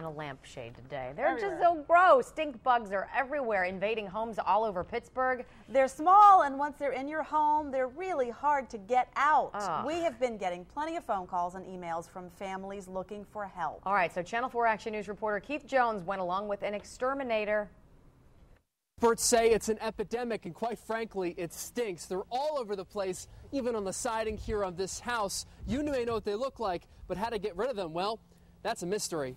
a lampshade today. They're just so gross. Stink bugs are everywhere, invading homes all over Pittsburgh. They're small, and once they're in your home, they're really hard to get out. We have been getting plenty of phone calls and emails from families looking for help. All right, so Channel 4 Action News reporter Keith Jones went along with an exterminator. Experts say it's an epidemic, and quite frankly, it stinks. They're all over the place, even on the siding here of this house. You may know what they look like, but how to get rid of them, well, that's a mystery.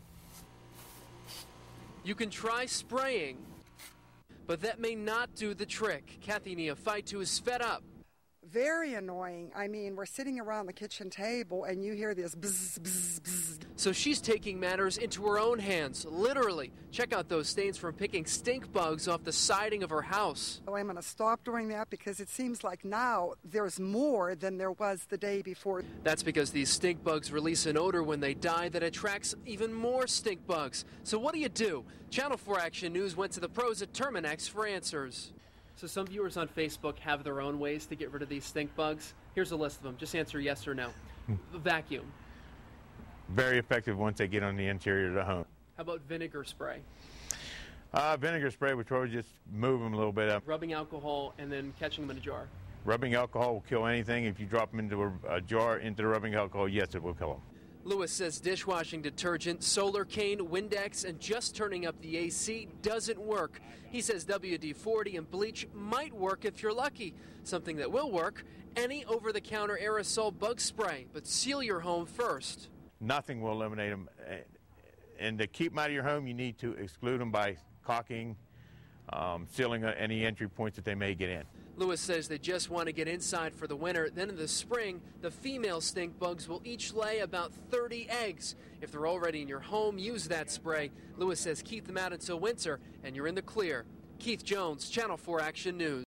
You can try spraying, but that may not do the trick. Kathy Neophytou is fed up. Very annoying. I mean, we're sitting around the kitchen table and you hear this bzz, bzz, bzz. So she's taking matters into her own hands, literally. Check out those stains from picking stink bugs off the siding of her house. Oh, I'm going to stop doing that because it seems like now there's more than there was the day before. That's because these stink bugs release an odor when they die that attracts even more stink bugs. So what do? Channel 4 Action News went to the pros at Terminex for answers. So some viewers on Facebook have their own ways to get rid of these stink bugs. Here's a list of them. Just answer yes or no. Vacuum. Very effective once they get on the interior of the home. How about vinegar spray? Vinegar spray, which will just move them a little bit up. Rubbing alcohol and then catching them in a jar. Rubbing alcohol will kill anything. If you drop them into a jar into the rubbing alcohol, yes, it will kill them. Lewis says dishwashing detergent, solar cane, Windex, and just turning up the AC doesn't work. He says WD-40 and bleach might work if you're lucky. Something that will work, any over-the-counter aerosol bug spray, but seal your home first. Nothing will eliminate them. And to keep them out of your home, you need to exclude them by caulking, sealing any entry points that they may get in. Lewis says they just want to get inside for the winter. Then in the spring, the female stink bugs will each lay about 30 eggs. If they're already in your home, use that spray. Lewis says keep them out until winter, and you're in the clear. Keith Jones, Channel 4 Action News.